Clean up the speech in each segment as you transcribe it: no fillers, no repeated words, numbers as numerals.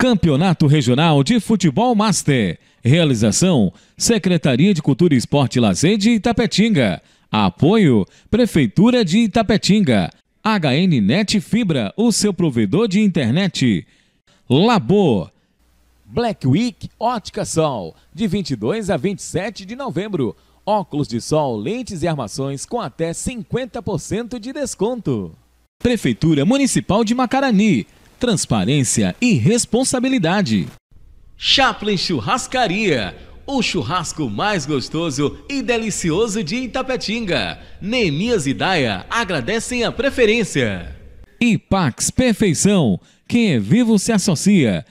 Campeonato Regional de Futebol Master. Realização: Secretaria de Cultura, Esporte e Lazer de Itapetinga. Apoio: Prefeitura de Itapetinga. HNnet Fibra, o seu provedor de internet. Labor. Black Week Ótica Sol, de 22 a 27 de novembro. Óculos de sol, lentes e armações com até 50% de desconto. Prefeitura Municipal de Macarani. Transparência e responsabilidade. Chaplin Churrascaria, o churrasco mais gostoso e delicioso de Itapetinga. Neemias e Daia agradecem a preferência. Ipax Perfeição, quem é vivo se associa.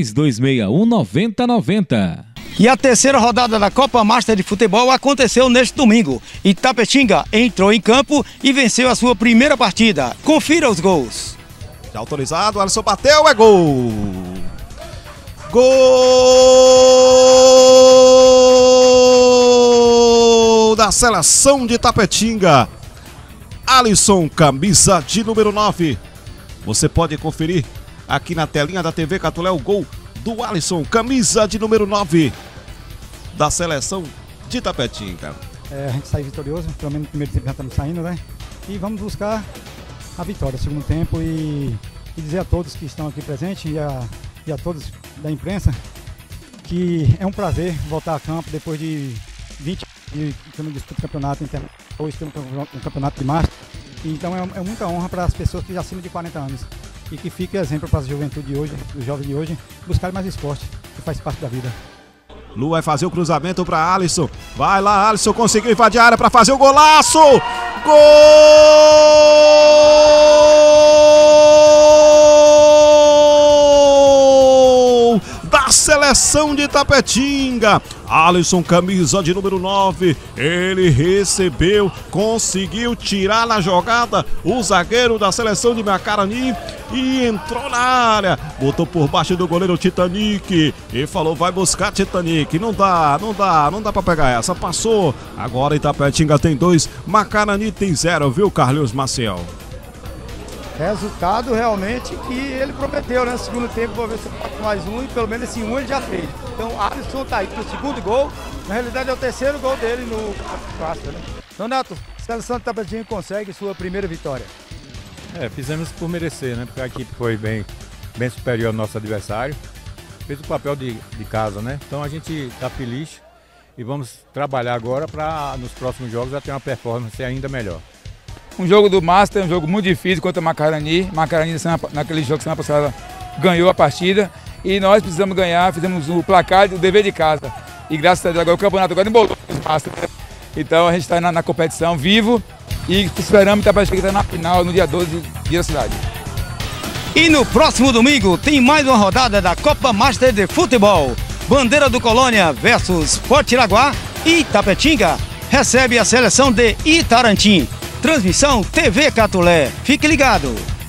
3261-9090. E a terceira rodada da Copa Master de Futebol aconteceu neste domingo. Itapetinga entrou em campo e venceu a sua primeira partida. Confira os gols. Já autorizado, Alisson bateu, é gol! Gol da seleção de Itapetinga. Alisson, camisa de número 9. Você pode conferir aqui na telinha da TV Catulé o gol do Alisson, camisa de número 9 da seleção de Itapetinga. A gente sai vitorioso, pelo menos no primeiro tempo já estamos saindo, né? E vamos buscar a vitória no segundo tempo e dizer a todos que estão aqui presentes e a todos da imprensa que é um prazer voltar a campo depois de 20 anos que eu não disputo campeonato internacional. Hoje temos um campeonato de Master, então é muita honra para as pessoas que já acima de 40 anos e que fique exemplo para a juventude de hoje, os jovens de hoje, buscar mais esporte, que faz parte da vida. Lu vai fazer o cruzamento para Alisson. Vai lá, Alisson conseguiu invadir a área para fazer o golaço. Gol da seleção de Itapetinga. Alisson, camisa de número 9, ele recebeu, conseguiu tirar na jogada o zagueiro da seleção de Macarani e entrou na área, botou por baixo do goleiro Titanic e falou: vai buscar, Titanic, não dá pra pegar essa, passou. Agora Itapetinga tem 2, Macarani tem 0, viu, Carlos Maciel? Resultado realmente que ele prometeu, né? Segundo tempo, vou ver se pode mais um e pelo menos esse um ele já fez. Então Alisson tá aí pro segundo gol, na realidade é o terceiro gol dele no clássico, né? Então, Neto, a seleção de Itapetinga consegue sua primeira vitória. Fizemos por merecer, né? Porque a equipe foi bem superior ao nosso adversário. Fez o papel de casa, né? Então a gente tá feliz e vamos trabalhar agora para nos próximos jogos já ter uma performance ainda melhor. Um jogo do Master, um jogo muito difícil contra o Macarani. Macarani, naquele jogo, semana passada, ganhou a partida. E nós precisamos ganhar, fizemos o placar do dever de casa. E graças a Deus, agora o campeonato agora embolou o Master. Então a gente está na competição vivo e esperamos estar na final no dia 12, dia da cidade. E no próximo domingo tem mais uma rodada da Copa Master de Futebol. Bandeira do Colônia versus Potiraguá e Itapetinga recebe a seleção de Itarantim. Transmissão TV Catulé. Fique ligado.